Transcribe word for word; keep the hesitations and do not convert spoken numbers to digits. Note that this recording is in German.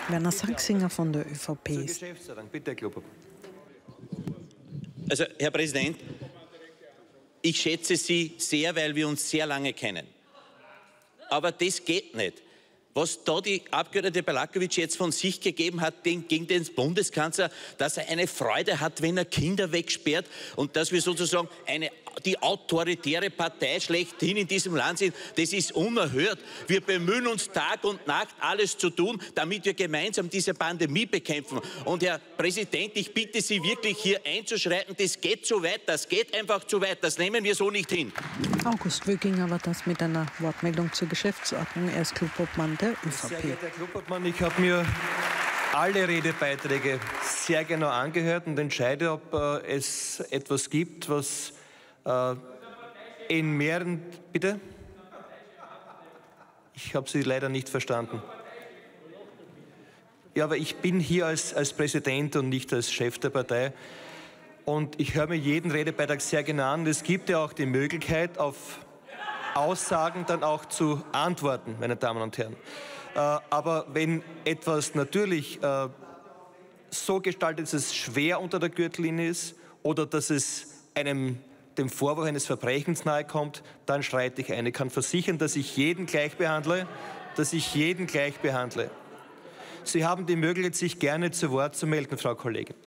Werner Sachsinger von der ÖVP. Zur Geschäftsordnung, bitte, Herr Klopop. Also, Herr Präsident, ich schätze Sie sehr, weil wir uns sehr lange kennen. Aber das geht nicht. Was da die Abgeordnete Balakovic jetzt von sich gegeben hat den, gegen den Bundeskanzler, dass er eine Freude hat, wenn er Kinder wegsperrt und dass wir sozusagen eine, die autoritäre Partei schlechthin in diesem Land sind, das ist unerhört. Wir bemühen uns Tag und Nacht, alles zu tun, damit wir gemeinsam diese Pandemie bekämpfen. Und Herr Präsident, ich bitte Sie wirklich hier einzuschreiten, das geht zu weit, das geht einfach zu weit, das nehmen wir so nicht hin. August Wöginger war das mit einer Wortmeldung zur Geschäftsordnung. Er ist Klopopmann der ÖVP. Sehr geehrter Herr Klopopmann, ich habe mir alle Redebeiträge sehr genau angehört und entscheide, ob äh, es etwas gibt, was äh, in mehreren... Bitte? Ich habe Sie leider nicht verstanden. Ja, aber ich bin hier als, als Präsident und nicht als Chef der Partei. Und ich höre mir jeden Redebeitrag sehr genau an. Es gibt ja auch die Möglichkeit, auf Aussagen dann auch zu antworten, meine Damen und Herren. Äh, aber wenn etwas natürlich äh, so gestaltet ist, dass es schwer unter der Gürtellinie ist oder dass es einem dem Vorwurf eines Verbrechens nahe kommt, dann schreite ich ein. Ich kann versichern, dass ich jeden gleich behandle, dass ich jeden gleich behandle. Sie haben die Möglichkeit, sich gerne zu Wort zu melden, Frau Kollegin.